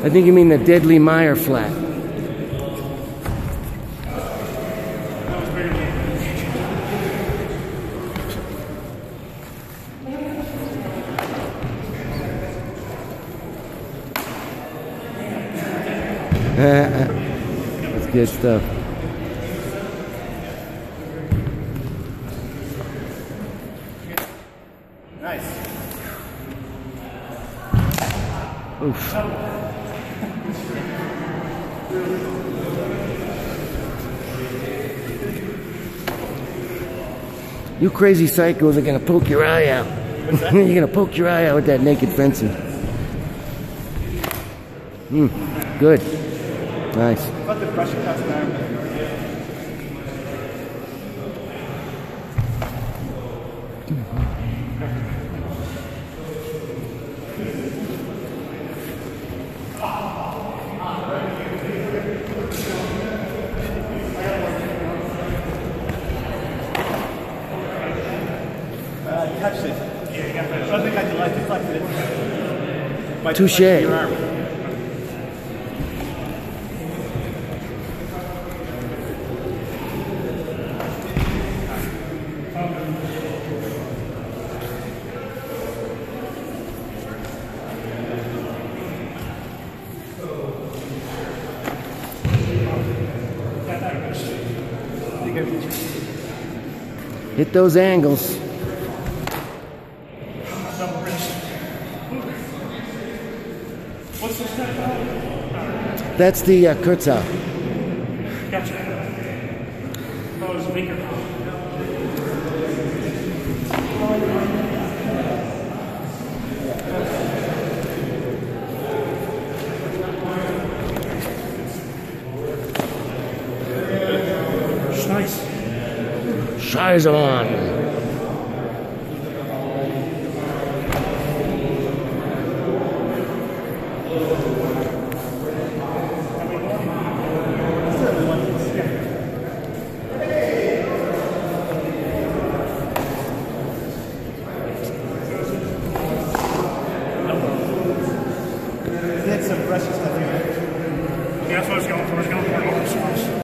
I think you mean the deadly Meyer flat. That's good stuff. Nice. Oof. You crazy psychos are going to poke your eye out. You're going to poke your eye out with that naked fencing. Good. Nice. But the pressure cuts down. Touched it. Yeah, I think I deflected it. Touche. Hit those angles. What's the step called? That's the Kurzau. Gotcha. Oh, it was weaker. Nice. Scheiß on.